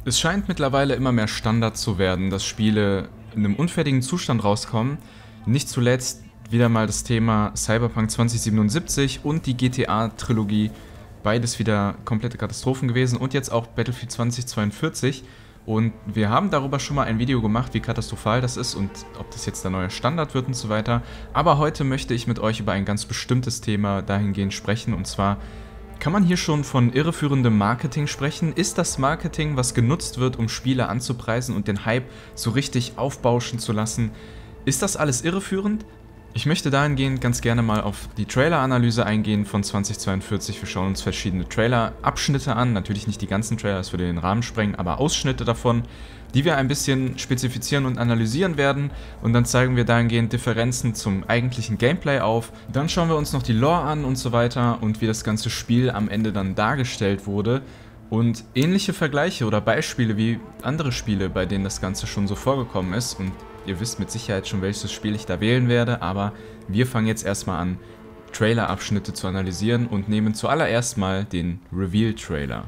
Es scheint mittlerweile immer mehr Standard zu werden, dass Spiele in einem unfertigen Zustand rauskommen. Nicht zuletzt wieder mal das Thema Cyberpunk 2077 und die GTA-Trilogie. Beides wieder komplette Katastrophen gewesen und jetzt auch Battlefield 2042. Und wir haben darüber schon mal ein Video gemacht, wie katastrophal das ist und ob das jetzt der neue Standard wird und so weiter. Aber heute möchte ich mit euch über ein ganz bestimmtes Thema dahingehend sprechen, und zwar: Kann man hier schon von irreführendem Marketing sprechen? Ist das Marketing, was genutzt wird, um Spiele anzupreisen und den Hype so richtig aufbauschen zu lassen, ist das alles irreführend? Ich möchte dahingehend ganz gerne mal auf die Trailer-Analyse eingehen von 2042. Wir schauen uns verschiedene Trailer-Abschnitte an, natürlich nicht die ganzen Trailer, das würde den Rahmen sprengen, aber Ausschnitte davon, die wir ein bisschen spezifizieren und analysieren werden, und dann zeigen wir dahingehend Differenzen zum eigentlichen Gameplay auf. Dann schauen wir uns noch die Lore an und so weiter und wie das ganze Spiel am Ende dann dargestellt wurde und ähnliche Vergleiche oder Beispiele wie andere Spiele, bei denen das Ganze schon so vorgekommen ist, und ihr wisst mit Sicherheit schon, welches Spiel ich da wählen werde, aber wir fangen jetzt erstmal an, Trailer-Abschnitte zu analysieren und nehmen zuallererst mal den Reveal-Trailer.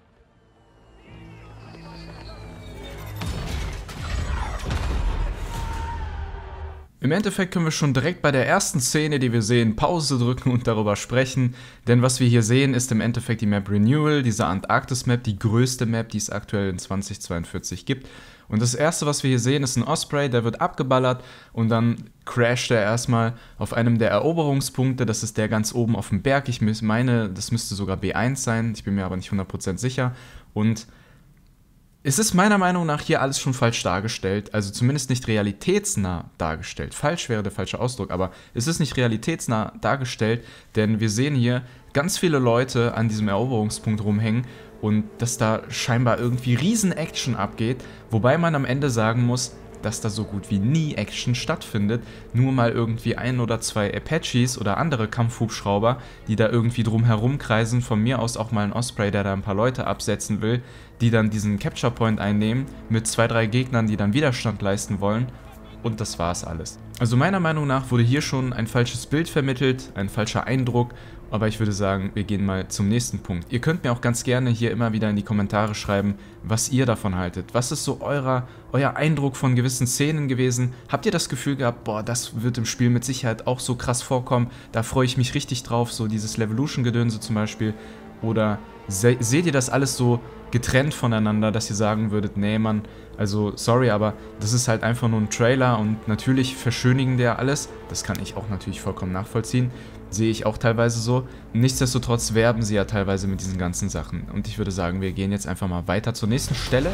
Im Endeffekt können wir schon direkt bei der ersten Szene, die wir sehen, Pause drücken und darüber sprechen, denn was wir hier sehen, ist im Endeffekt die Map Renewal, diese Antarktis-Map, die größte Map, die es aktuell in 2042 gibt. Und das erste, was wir hier sehen, ist ein Osprey, der wird abgeballert und dann crasht er erstmal auf einem der Eroberungspunkte, das ist der ganz oben auf dem Berg. Ich meine, das müsste sogar B1 sein, ich bin mir aber nicht 100% sicher. Und es ist meiner Meinung nach hier alles schon falsch dargestellt, also zumindest nicht realitätsnah dargestellt. Falsch wäre der falsche Ausdruck, aber es ist nicht realitätsnah dargestellt, denn wir sehen hier ganz viele Leute an diesem Eroberungspunkt rumhängen und dass da scheinbar irgendwie Riesen-Action abgeht, wobei man am Ende sagen muss, dass da so gut wie nie Action stattfindet, nur mal irgendwie ein oder zwei Apaches oder andere Kampfhubschrauber, die da irgendwie drum herum kreisen, von mir aus auch mal ein Osprey, der da ein paar Leute absetzen will, die dann diesen Capture Point einnehmen, mit 2, 3 Gegnern, die dann Widerstand leisten wollen, und das war's alles. Also meiner Meinung nach wurde hier schon ein falsches Bild vermittelt, ein falscher Eindruck, aber ich würde sagen, wir gehen mal zum nächsten Punkt. Ihr könnt mir auch ganz gerne hier immer wieder in die Kommentare schreiben, was ihr davon haltet. Was ist so euer Eindruck von gewissen Szenen gewesen? Habt ihr das Gefühl gehabt, boah, das wird im Spiel mit Sicherheit auch so krass vorkommen, da freue ich mich richtig drauf, so dieses Levolution-Gedönse zum Beispiel? Oder seht ihr das alles so getrennt voneinander, dass ihr sagen würdet, nee Mann, also sorry, aber das ist halt einfach nur ein Trailer und natürlich verschönigen der alles, das kann ich auch natürlich vollkommen nachvollziehen, sehe ich auch teilweise so. Nichtsdestotrotz werben sie ja teilweise mit diesen ganzen Sachen und ich würde sagen, wir gehen jetzt einfach mal weiter zur nächsten Stelle.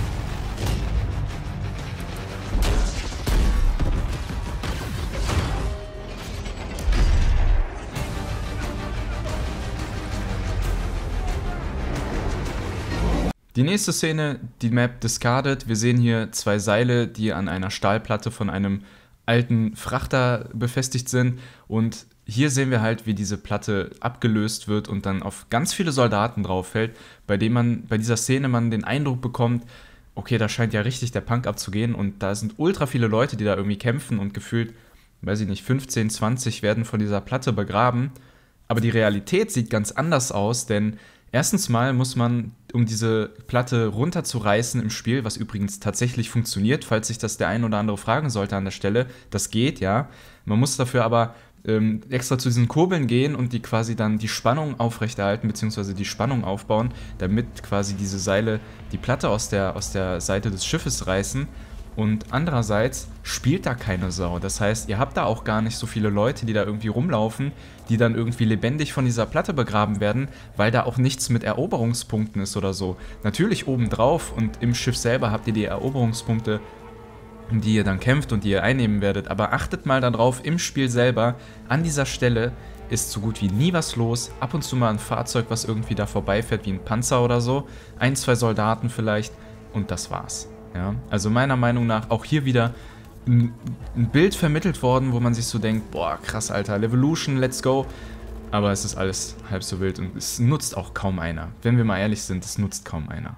Die nächste Szene, die Map Discarded. Wir sehen hier 2 Seile, die an einer Stahlplatte von einem alten Frachter befestigt sind, und hier sehen wir halt, wie diese Platte abgelöst wird und dann auf ganz viele Soldaten drauf fällt, bei dem man bei dieser Szene man den Eindruck bekommt, okay, da scheint ja richtig der Punk abzugehen und da sind ultra viele Leute, die da irgendwie kämpfen und gefühlt, weiß ich nicht, 15, 20 werden von dieser Platte begraben. Aber die Realität sieht ganz anders aus, denn erstens mal muss man, um diese Platte runterzureißen im Spiel, was übrigens tatsächlich funktioniert, falls sich das der ein oder andere fragen sollte an der Stelle, das geht, ja. Man muss dafür aber extra zu diesen Kurbeln gehen und die quasi dann die Spannung aufrechterhalten, beziehungsweise die Spannung aufbauen, damit quasi diese Seile die Platte aus der Seite des Schiffes reißen. Und andererseits spielt da keine Sau. Das heißt, ihr habt da auch gar nicht so viele Leute, die da irgendwie rumlaufen, die dann irgendwie lebendig von dieser Platte begraben werden, weil da auch nichts mit Eroberungspunkten ist oder so. Natürlich obendrauf und im Schiff selber habt ihr die Eroberungspunkte, um die ihr dann kämpft und die ihr einnehmen werdet. Aber achtet mal darauf, im Spiel selber, an dieser Stelle ist so gut wie nie was los. Ab und zu mal ein Fahrzeug, was irgendwie da vorbeifährt, wie ein Panzer oder so. 1, 2 Soldaten vielleicht und das war's. Ja, also meiner Meinung nach auch hier wieder ein Bild vermittelt worden, wo man sich so denkt, boah, krass, Alter, Levolution, let's go. Aber es ist alles halb so wild und es nutzt auch kaum einer. Wenn wir mal ehrlich sind, es nutzt kaum einer.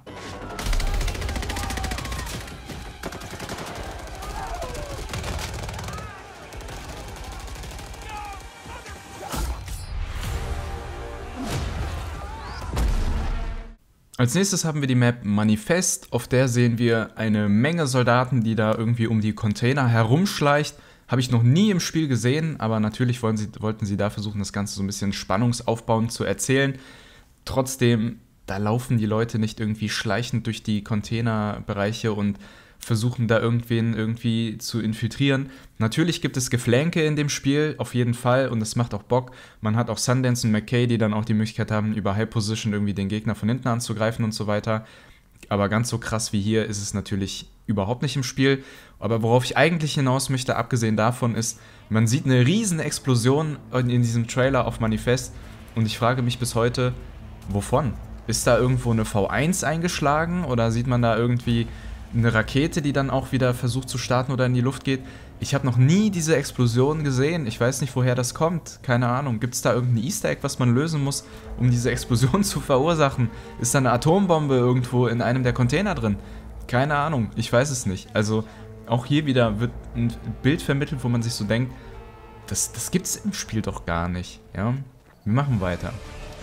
Als nächstes haben wir die Map Manifest, auf der sehen wir eine Menge Soldaten, die da irgendwie um die Container herumschleicht. Habe ich noch nie im Spiel gesehen, aber natürlich wollten sie da versuchen, das Ganze so ein bisschen spannungsaufbauend zu erzählen. Trotzdem, da laufen die Leute nicht irgendwie schleichend durch die Containerbereiche und versuchen da irgendwen irgendwie zu infiltrieren. Natürlich gibt es Geflänke in dem Spiel, auf jeden Fall, und es macht auch Bock. Man hat auch Sundance und McKay, die dann auch die Möglichkeit haben, über High Position irgendwie den Gegner von hinten anzugreifen und so weiter. Aber ganz so krass wie hier ist es natürlich überhaupt nicht im Spiel. Aber worauf ich eigentlich hinaus möchte, abgesehen davon, ist, man sieht eine riesen Explosion in diesem Trailer auf Manifest und ich frage mich bis heute, wovon? Ist da irgendwo eine V1 eingeschlagen oder sieht man da irgendwie eine Rakete, die dann auch wieder versucht zu starten oder in die Luft geht? Ich habe noch nie diese Explosion gesehen. Ich weiß nicht, woher das kommt. Keine Ahnung. Gibt es da irgendein Easter Egg, was man lösen muss, um diese Explosion zu verursachen? Ist da eine Atombombe irgendwo in einem der Container drin? Keine Ahnung. Ich weiß es nicht. Also auch hier wieder wird ein Bild vermittelt, wo man sich so denkt, das gibt's im Spiel doch gar nicht. Ja? Wir machen weiter.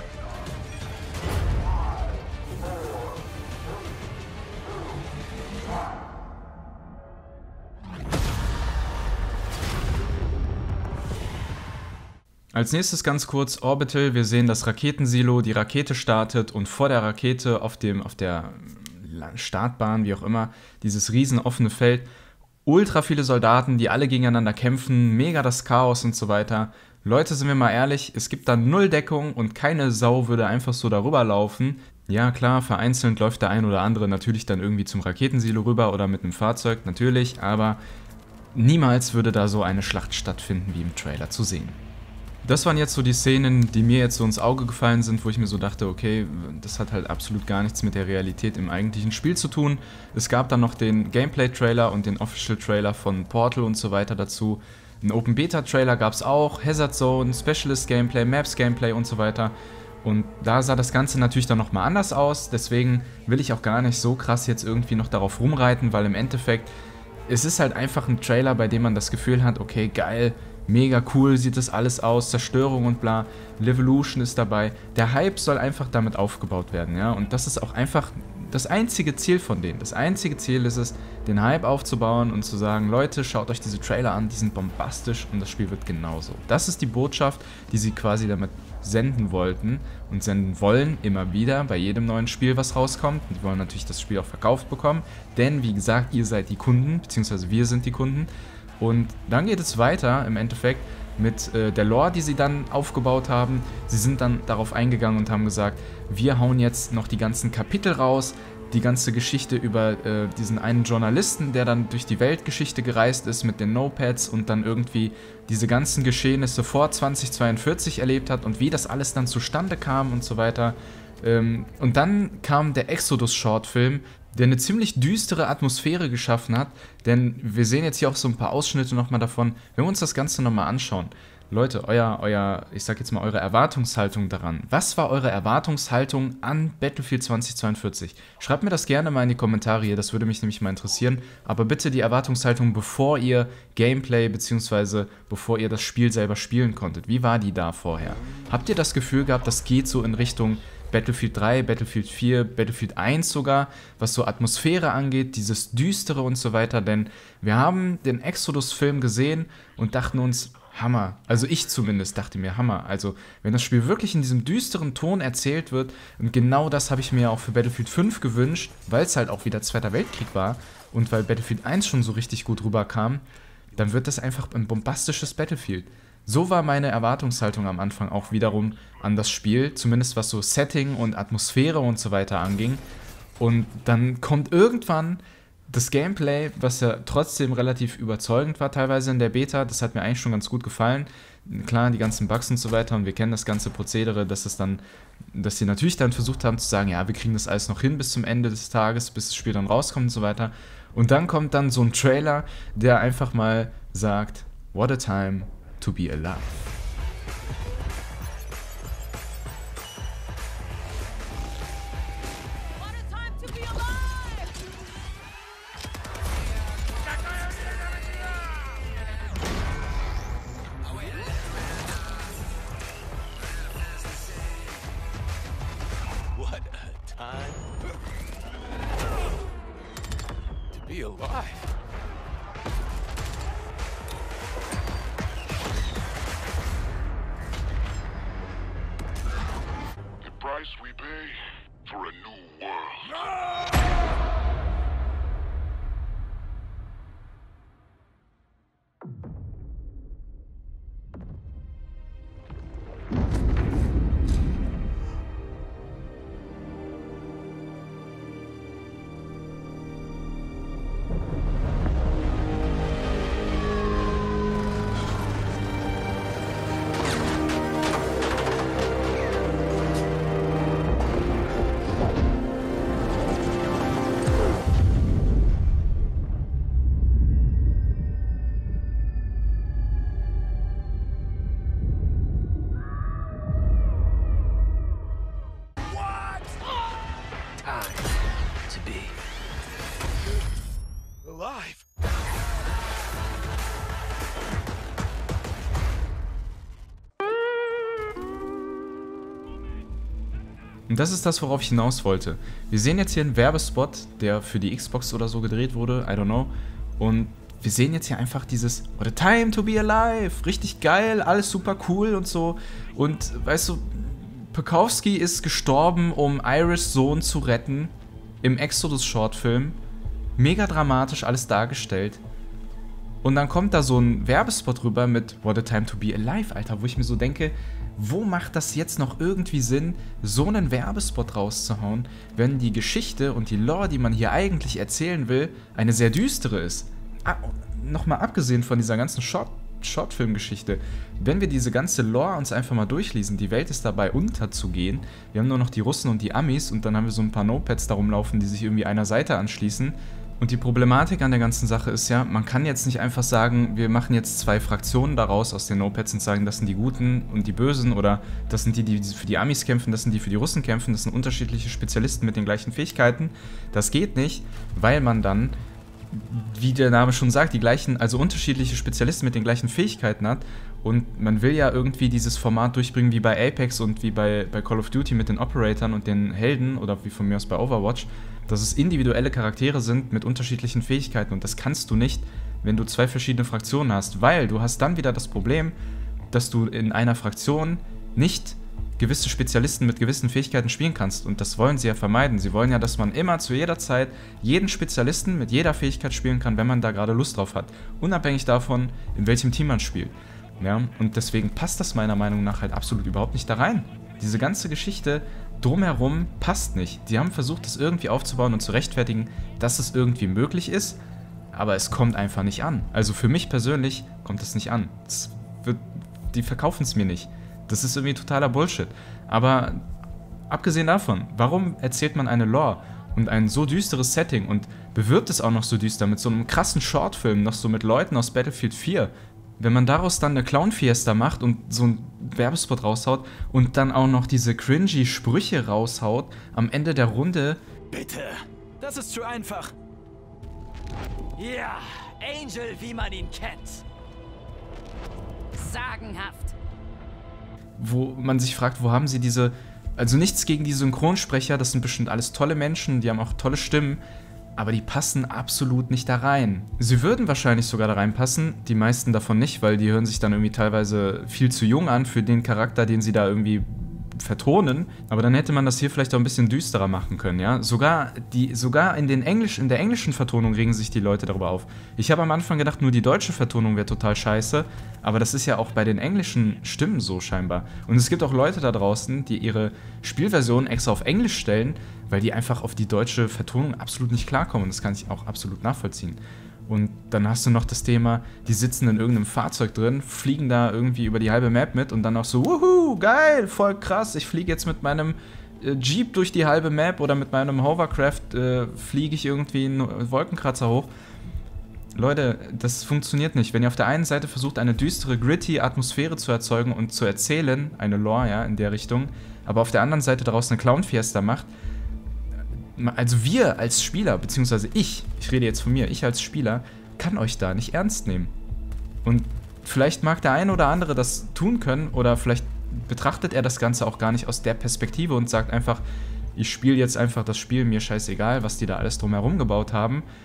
Als nächstes ganz kurz Orbital. Wir sehen das Raketensilo, die Rakete startet und vor der Rakete auf der Startbahn, wie auch immer, dieses riesen offene Feld, ultra viele Soldaten, die alle gegeneinander kämpfen, mega das Chaos und so weiter. Leute, sind wir mal ehrlich, es gibt da null Deckung und keine Sau würde einfach so darüber laufen. Ja klar, vereinzelt läuft der ein oder andere natürlich dann irgendwie zum Raketensilo rüber oder mit einem Fahrzeug, natürlich, aber niemals würde da so eine Schlacht stattfinden, wie im Trailer zu sehen. Das waren jetzt so die Szenen, die mir jetzt so ins Auge gefallen sind, wo ich mir so dachte, okay, das hat halt absolut gar nichts mit der Realität im eigentlichen Spiel zu tun. Es gab dann noch den Gameplay-Trailer und den Official-Trailer von Portal und so weiter dazu. Einen Open-Beta-Trailer gab es auch, Hazard Zone, Specialist-Gameplay, Maps-Gameplay und so weiter. Und da sah das Ganze natürlich dann nochmal anders aus, deswegen will ich auch gar nicht so krass jetzt irgendwie noch darauf rumreiten, weil im Endeffekt, es ist halt einfach ein Trailer, bei dem man das Gefühl hat, okay, geil, mega cool sieht das alles aus, Zerstörung und bla, Levolution ist dabei. Der Hype soll einfach damit aufgebaut werden, ja, und das ist auch einfach das einzige Ziel von denen. Das einzige Ziel ist es, den Hype aufzubauen und zu sagen, Leute, schaut euch diese Trailer an, die sind bombastisch und das Spiel wird genauso. Das ist die Botschaft, die sie quasi damit senden wollten und senden wollen, immer wieder, bei jedem neuen Spiel, was rauskommt. Und die wollen natürlich das Spiel auch verkauft bekommen, denn wie gesagt, ihr seid die Kunden, beziehungsweise wir sind die Kunden. Und dann geht es weiter im Endeffekt mit der Lore, die sie dann aufgebaut haben. Sie sind dann darauf eingegangen und haben gesagt, wir hauen jetzt noch die ganzen Kapitel raus, die ganze Geschichte über diesen einen Journalisten, der dann durch die Weltgeschichte gereist ist mit den Notepads und dann irgendwie diese ganzen Geschehnisse vor 2042 erlebt hat und wie das alles dann zustande kam und so weiter. Und dann kam der Exodus-Shortfilm, der eine ziemlich düstere Atmosphäre geschaffen hat, denn wir sehen jetzt hier auch so ein paar Ausschnitte nochmal davon, wenn wir uns das Ganze nochmal anschauen. Leute, ich sag jetzt mal eure Erwartungshaltung daran. Was war eure Erwartungshaltung an Battlefield 2042? Schreibt mir das gerne mal in die Kommentare hier, das würde mich nämlich mal interessieren, aber bitte die Erwartungshaltung, bevor ihr Gameplay bzw. bevor ihr das Spiel selber spielen konntet. Wie war die da vorher? Habt ihr das Gefühl gehabt, das geht so in Richtung Battlefield 3, Battlefield 4, Battlefield 1 sogar, was so Atmosphäre angeht, dieses Düstere und so weiter, denn wir haben den Exodus-Film gesehen und dachten uns, Hammer, also ich zumindest dachte mir, Hammer, also wenn das Spiel wirklich in diesem düsteren Ton erzählt wird und genau das habe ich mir auch für Battlefield 5 gewünscht, weil es halt auch wieder Zweiter Weltkrieg war und weil Battlefield 1 schon so richtig gut rüberkam, dann wird das einfach ein bombastisches Battlefield. So war meine Erwartungshaltung am Anfang auch wiederum an das Spiel, zumindest was so Setting und Atmosphäre und so weiter anging. Und dann kommt irgendwann das Gameplay, was ja trotzdem relativ überzeugend war, teilweise in der Beta. Das hat mir eigentlich schon ganz gut gefallen. Klar, die ganzen Bugs und so weiter und wir kennen das ganze Prozedere, dass sie natürlich dann versucht haben zu sagen, ja, wir kriegen das alles noch hin bis zum Ende des Tages, bis das Spiel dann rauskommt und so weiter. Und dann kommt dann so ein Trailer, der einfach mal sagt, what a time to be alive. What a time Be alive. The price we pay for a new world. To be alive. Und das ist das, worauf ich hinaus wollte. Wir sehen jetzt hier einen Werbespot, der für die Xbox oder so gedreht wurde, I don't know. Und wir sehen jetzt hier einfach dieses What a time to be alive, richtig geil, alles super cool und so. Und weißt du, Pekowski ist gestorben, um Irish Sohn zu retten, im Exodus-Shortfilm. Mega dramatisch alles dargestellt. Und dann kommt da so ein Werbespot rüber mit What a time to be alive, Alter, wo ich mir so denke, wo macht das jetzt noch irgendwie Sinn, so einen Werbespot rauszuhauen, wenn die Geschichte und die Lore, die man hier eigentlich erzählen will, eine sehr düstere ist. Nochmal abgesehen von dieser ganzen Shortfilm-Geschichte, wenn wir diese ganze Lore uns einfach mal durchlesen, die Welt ist dabei unterzugehen, wir haben nur noch die Russen und die Amis und dann haben wir so ein paar Notepads da rumlaufen, die sich irgendwie einer Seite anschließen. Und die Problematik an der ganzen Sache ist ja, man kann jetzt nicht einfach sagen, wir machen jetzt zwei Fraktionen daraus aus den Notepads und sagen, das sind die Guten und die Bösen oder das sind die, die für die Amis kämpfen, das sind die für die Russen kämpfen, das sind unterschiedliche Spezialisten mit den gleichen Fähigkeiten. Das geht nicht, weil man dann, wie der Name schon sagt, die gleichen, also unterschiedliche Spezialisten mit den gleichen Fähigkeiten hat und man will ja irgendwie dieses Format durchbringen wie bei Apex und wie bei Call of Duty mit den Operatoren und den Helden oder wie von mir aus bei Overwatch, dass es individuelle Charaktere sind mit unterschiedlichen Fähigkeiten und das kannst du nicht, wenn du zwei verschiedene Fraktionen hast, weil du hast dann wieder das Problem, dass du in einer Fraktion nicht gewisse Spezialisten mit gewissen Fähigkeiten spielen kannst und das wollen sie ja vermeiden. Sie wollen ja, dass man immer zu jeder Zeit jeden Spezialisten mit jeder Fähigkeit spielen kann, wenn man da gerade Lust drauf hat, unabhängig davon, in welchem Team man spielt. Ja, und deswegen passt das meiner Meinung nach halt absolut überhaupt nicht da rein. Diese ganze Geschichte drumherum passt nicht. Die haben versucht, das irgendwie aufzubauen und zu rechtfertigen, dass es irgendwie möglich ist, aber es kommt einfach nicht an. Also für mich persönlich kommt es nicht an. Die verkaufen es mir nicht. Das ist irgendwie totaler Bullshit. Aber abgesehen davon, warum erzählt man eine Lore und ein so düsteres Setting und bewirbt es auch noch so düster mit so einem krassen Shortfilm, noch so mit Leuten aus Battlefield 4? Wenn man daraus dann eine Clown-Fiesta macht und so einen Werbespot raushaut und dann auch noch diese cringy Sprüche raushaut am Ende der Runde. Bitte, das ist zu einfach. Ja, Angel, wie man ihn kennt. Sagenhaft. Wo man sich fragt, wo haben sie diese. Also nichts gegen die Synchronsprecher, das sind bestimmt alles tolle Menschen, die haben auch tolle Stimmen. Aber die passen absolut nicht da rein. Sie würden wahrscheinlich sogar da reinpassen, die meisten davon nicht, weil die hören sich dann irgendwie teilweise viel zu jung an für den Charakter, den sie da irgendwie vertonen. Aber dann hätte man das hier vielleicht auch ein bisschen düsterer machen können, ja. Sogar in der englischen Vertonung regen sich die Leute darüber auf. Ich habe am Anfang gedacht, nur die deutsche Vertonung wäre total scheiße, aber das ist ja auch bei den englischen Stimmen so scheinbar. Und es gibt auch Leute da draußen, die ihre Spielversion extra auf Englisch stellen, weil die einfach auf die deutsche Vertonung absolut nicht klarkommen. Das kann ich auch absolut nachvollziehen. Und dann hast du noch das Thema, die sitzen in irgendeinem Fahrzeug drin, fliegen da irgendwie über die halbe Map mit und dann auch so, wuhu, geil, voll krass, ich fliege jetzt mit meinem Jeep durch die halbe Map oder mit meinem Hovercraft fliege ich irgendwie einen Wolkenkratzer hoch. Leute, das funktioniert nicht. Wenn ihr auf der einen Seite versucht, eine düstere, gritty Atmosphäre zu erzeugen und zu erzählen, eine Lore, ja, in der Richtung, aber auf der anderen Seite daraus eine Clown-Fiesta macht, also wir als Spieler, beziehungsweise ich rede jetzt von mir, ich als Spieler, kann euch da nicht ernst nehmen. Und vielleicht mag der eine oder andere das tun können oder vielleicht betrachtet er das Ganze auch gar nicht aus der Perspektive und sagt einfach, ich spiele jetzt einfach das Spiel, mir scheißegal, was die da alles drumherum gebaut haben.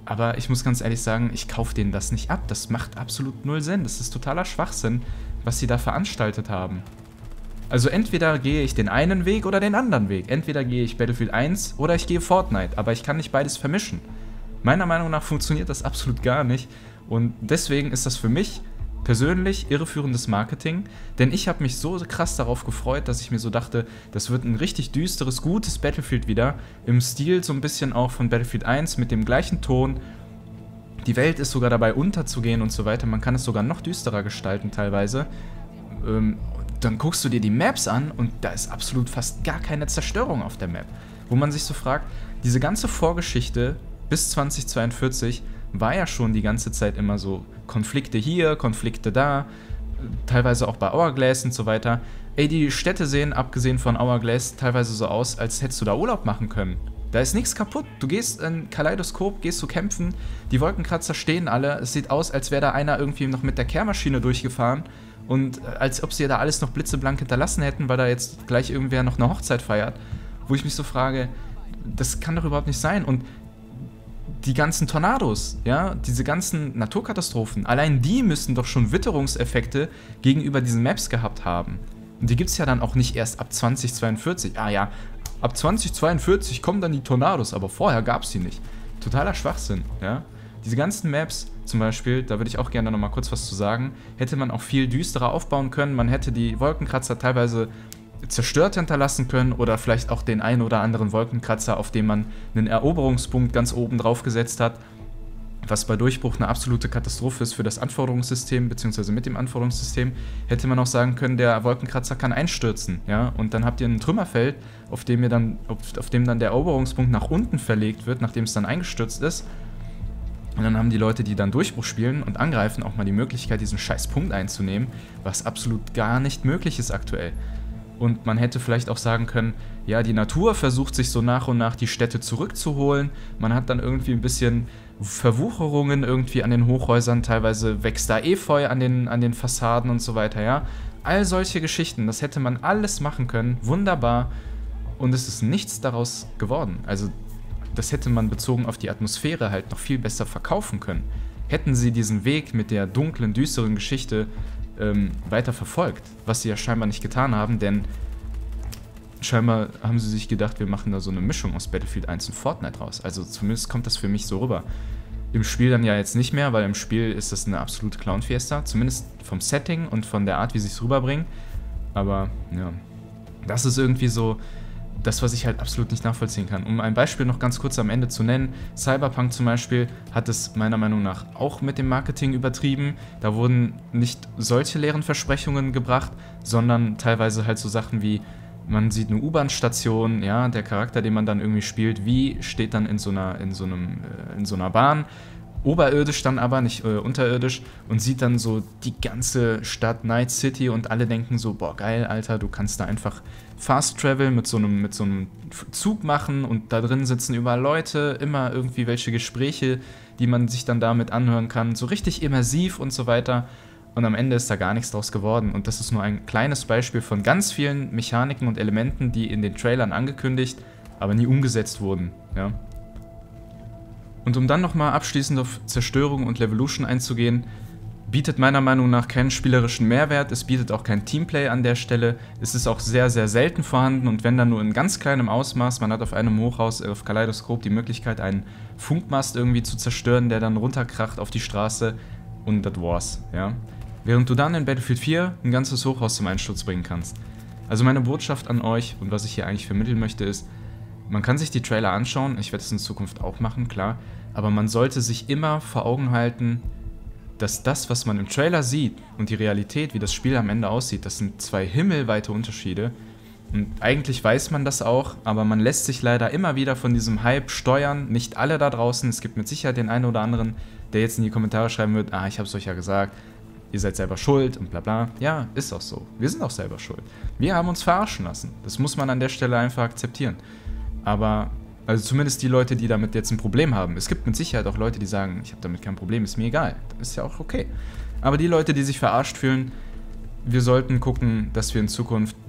Aber ich muss ganz ehrlich sagen, ich kaufe denen das nicht ab. Das macht absolut null Sinn. Das ist totaler Schwachsinn, was sie da veranstaltet haben. Also entweder gehe ich den einen Weg oder den anderen Weg. Entweder gehe ich Battlefield 1 oder ich gehe Fortnite. Aber ich kann nicht beides vermischen. Meiner Meinung nach funktioniert das absolut gar nicht. Und deswegen ist das für mich persönlich irreführendes Marketing. Denn ich habe mich so krass darauf gefreut, dass ich mir so dachte, das wird ein richtig düsteres, gutes Battlefield wieder. Im Stil so ein bisschen auch von Battlefield 1 mit dem gleichen Ton. Die Welt ist sogar dabei unterzugehen und so weiter. Man kann es sogar noch düsterer gestalten teilweise. Dann guckst du dir die Maps an und da ist absolut fast gar keine Zerstörung auf der Map. Wo man sich so fragt, diese ganze Vorgeschichte bis 2042 war ja schon die ganze Zeit immer so Konflikte hier, Konflikte da, teilweise auch bei Hourglass und so weiter. Ey, die Städte sehen, abgesehen von Hourglass, teilweise so aus, als hättest du da Urlaub machen können. Da ist nichts kaputt. Du gehst in Kaleidoskop, gehst du kämpfen, die Wolkenkratzer stehen alle. Es sieht aus, als wäre da einer irgendwie noch mit der Kehrmaschine durchgefahren. Und als ob sie da alles noch blitzeblank hinterlassen hätten, weil da jetzt gleich irgendwer noch eine Hochzeit feiert. Wo ich mich so frage, das kann doch überhaupt nicht sein. Und die ganzen Tornados, ja, diese ganzen Naturkatastrophen, allein die müssen doch schon Witterungseffekte gegenüber diesen Maps gehabt haben. Und die gibt es ja dann auch nicht erst ab 2042. Ah ja, ab 2042 kommen dann die Tornados, aber vorher gab es sie nicht. Totaler Schwachsinn, ja. Diese ganzen Maps zum Beispiel, da würde ich auch gerne nochmal kurz was zu sagen, hätte man auch viel düsterer aufbauen können. Man hätte die Wolkenkratzer teilweise zerstört hinterlassen können oder vielleicht auch den einen oder anderen Wolkenkratzer, auf dem man einen Eroberungspunkt ganz oben drauf gesetzt hat, was bei Durchbruch eine absolute Katastrophe ist für das Anforderungssystem, beziehungsweise mit dem Anforderungssystem, hätte man auch sagen können, der Wolkenkratzer kann einstürzen, ja, und dann habt ihr ein Trümmerfeld, auf dem dann der Eroberungspunkt nach unten verlegt wird, nachdem es dann eingestürzt ist. Und dann haben die Leute, die dann Durchbruch spielen und angreifen, auch mal die Möglichkeit, diesen scheiß Punkt einzunehmen, was absolut gar nicht möglich ist aktuell. Und man hätte vielleicht auch sagen können, ja, die Natur versucht sich so nach und nach die Städte zurückzuholen. Man hat dann irgendwie ein bisschen Verwucherungen irgendwie an den Hochhäusern, teilweise wächst da Efeu an den Fassaden und so weiter, ja. All solche Geschichten, das hätte man alles machen können, wunderbar. Und es ist nichts daraus geworden. Also das hätte man bezogen auf die Atmosphäre halt noch viel besser verkaufen können. Hätten sie diesen Weg mit der dunklen, düsteren Geschichte weiter verfolgt, was sie ja scheinbar nicht getan haben, denn scheinbar haben sie sich gedacht, wir machen da so eine Mischung aus Battlefield 1 und Fortnite raus. Also zumindest kommt das für mich so rüber. Im Spiel dann ja jetzt nicht mehr, weil im Spiel ist das eine absolute Clown-Fiesta, zumindest vom Setting und von der Art, wie sie es rüberbringen. Aber ja, das ist irgendwie so das, was ich halt absolut nicht nachvollziehen kann. Um ein Beispiel noch ganz kurz am Ende zu nennen, Cyberpunk zum Beispiel hat es meiner Meinung nach auch mit dem Marketing übertrieben. Da wurden nicht solche leeren Versprechungen gebracht, sondern teilweise halt so Sachen wie, man sieht eine U-Bahn-Station, ja, der Charakter, den man dann irgendwie spielt, wie steht dann in so einer Bahn, oberirdisch dann aber, nicht unterirdisch, und sieht dann so die ganze Stadt Night City und alle denken so, boah geil, Alter, du kannst da einfach Fast Travel mit so einem Zug machen und da drin sitzen überall Leute, immer irgendwie welche Gespräche, die man sich dann damit anhören kann, so richtig immersiv und so weiter. Und am Ende ist da gar nichts draus geworden. Und das ist nur ein kleines Beispiel von ganz vielen Mechaniken und Elementen, die in den Trailern angekündigt, aber nie umgesetzt wurden, ja. Und um dann nochmal abschließend auf Zerstörung und Levolution einzugehen, bietet meiner Meinung nach keinen spielerischen Mehrwert, es bietet auch kein Teamplay an der Stelle, es ist auch sehr, sehr selten vorhanden und wenn dann nur in ganz kleinem Ausmaß. Man hat auf einem Hochhaus auf Kaleidoskop die Möglichkeit, einen Funkmast irgendwie zu zerstören, der dann runterkracht auf die Straße und das war's, ja. Während du dann in Battlefield 4 ein ganzes Hochhaus zum Einsturz bringen kannst. Also meine Botschaft an euch und was ich hier eigentlich vermitteln möchte ist, man kann sich die Trailer anschauen, ich werde es in Zukunft auch machen, klar, aber man sollte sich immer vor Augen halten, dass das, was man im Trailer sieht und die Realität, wie das Spiel am Ende aussieht, das sind zwei himmelweite Unterschiede. Und eigentlich weiß man das auch, aber man lässt sich leider immer wieder von diesem Hype steuern. Nicht alle da draußen, es gibt mit Sicherheit den einen oder anderen, der jetzt in die Kommentare schreiben wird, ich hab's euch ja gesagt, ihr seid selber schuld und bla bla. Ja, ist auch so. Wir sind auch selber schuld. Wir haben uns verarschen lassen. Das muss man an der Stelle einfach akzeptieren. Aber, also zumindest die Leute, die damit jetzt ein Problem haben. Es gibt mit Sicherheit auch Leute, die sagen, ich habe damit kein Problem, ist mir egal. Das ist ja auch okay. Aber die Leute, die sich verarscht fühlen, wir sollten gucken, dass wir in Zukunft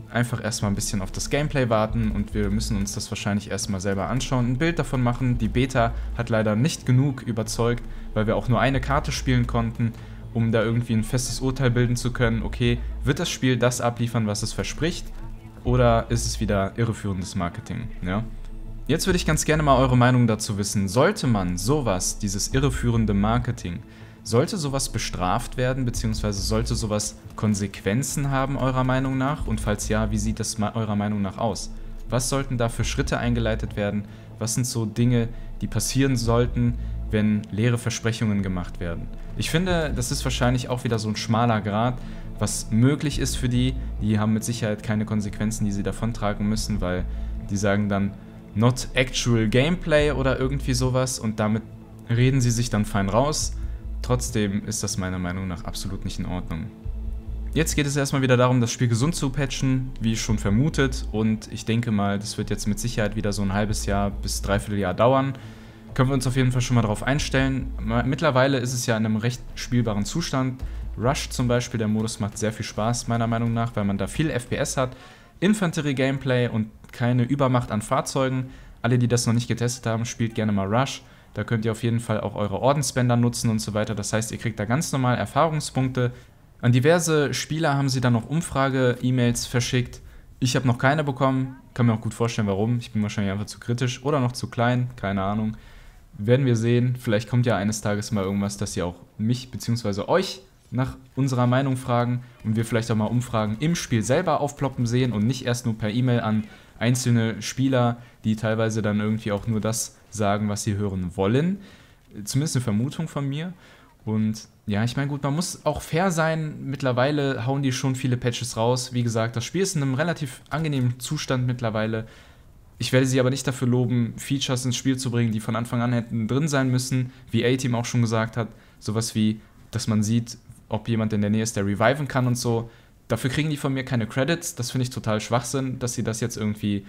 einfach erstmal ein bisschen auf das Gameplay warten und wir müssen uns das wahrscheinlich erstmal selber anschauen, ein Bild davon machen. Die Beta hat leider nicht genug überzeugt, weil wir auch nur eine Karte spielen konnten, um da irgendwie ein festes Urteil bilden zu können. Okay, wird das Spiel das abliefern, was es verspricht, oder ist es wieder irreführendes Marketing, ja? Jetzt würde ich ganz gerne mal eure Meinung dazu wissen. Sollte man sowas, dieses irreführende Marketing, sollte sowas bestraft werden, beziehungsweise sollte sowas Konsequenzen haben, eurer Meinung nach? Und falls ja, wie sieht das eurer Meinung nach aus? Was sollten da für Schritte eingeleitet werden? Was sind so Dinge, die passieren sollten, wenn leere Versprechungen gemacht werden? Ich finde, das ist wahrscheinlich auch wieder so ein schmaler Grat, was möglich ist für die. Die haben mit Sicherheit keine Konsequenzen, die sie davontragen müssen, weil die sagen dann, not actual gameplay oder irgendwie sowas und damit reden sie sich dann fein raus. Trotzdem ist das meiner Meinung nach absolut nicht in Ordnung. Jetzt geht es erstmal wieder darum, das Spiel gesund zu patchen, wie schon vermutet, und ich denke mal, das wird jetzt mit Sicherheit wieder so ein halbes Jahr bis dreiviertel Jahr dauern. Können wir uns auf jeden Fall schon mal darauf einstellen. Mittlerweile ist es ja in einem recht spielbaren Zustand. Rush zum Beispiel, der Modus macht sehr viel Spaß, meiner Meinung nach, weil man da viel FPS hat, Infanterie-Gameplay und keine Übermacht an Fahrzeugen. Alle, die das noch nicht getestet haben, spielt gerne mal Rush. Da könnt ihr auf jeden Fall auch eure Ordensbänder nutzen und so weiter. Das heißt, ihr kriegt da ganz normal Erfahrungspunkte. An diverse Spieler haben sie dann noch Umfrage-E-Mails verschickt. Ich habe noch keine bekommen. Kann mir auch gut vorstellen, warum. Ich bin wahrscheinlich einfach zu kritisch oder noch zu klein. Keine Ahnung. Werden wir sehen. Vielleicht kommt ja eines Tages mal irgendwas, dass ihr auch mich bzw. euch nach unserer Meinung fragen und wir vielleicht auch mal Umfragen im Spiel selber aufploppen sehen und nicht erst nur per E-Mail an einzelne Spieler, die teilweise dann irgendwie auch nur das sagen, was sie hören wollen. Zumindest eine Vermutung von mir. Und ja, ich meine, gut, man muss auch fair sein. Mittlerweile hauen die schon viele Patches raus. Wie gesagt, das Spiel ist in einem relativ angenehmen Zustand mittlerweile. Ich werde sie aber nicht dafür loben, Features ins Spiel zu bringen, die von Anfang an hätten drin sein müssen, wie A-Team auch schon gesagt hat. Sowas wie, dass man sieht, ob jemand in der Nähe ist, der reviven kann und so. Dafür kriegen die von mir keine Credits. Das finde ich total Schwachsinn, dass sie das jetzt irgendwie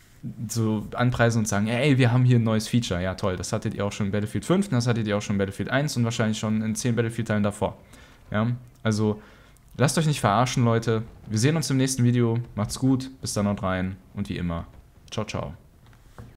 so anpreisen und sagen, ey, wir haben hier ein neues Feature. Ja, toll, das hattet ihr auch schon in Battlefield 5, das hattet ihr auch schon in Battlefield 1 und wahrscheinlich schon in 10 Battlefield-Teilen davor. Ja, also lasst euch nicht verarschen, Leute. Wir sehen uns im nächsten Video. Macht's gut, bis dann und rein und wie immer. Ciao, ciao.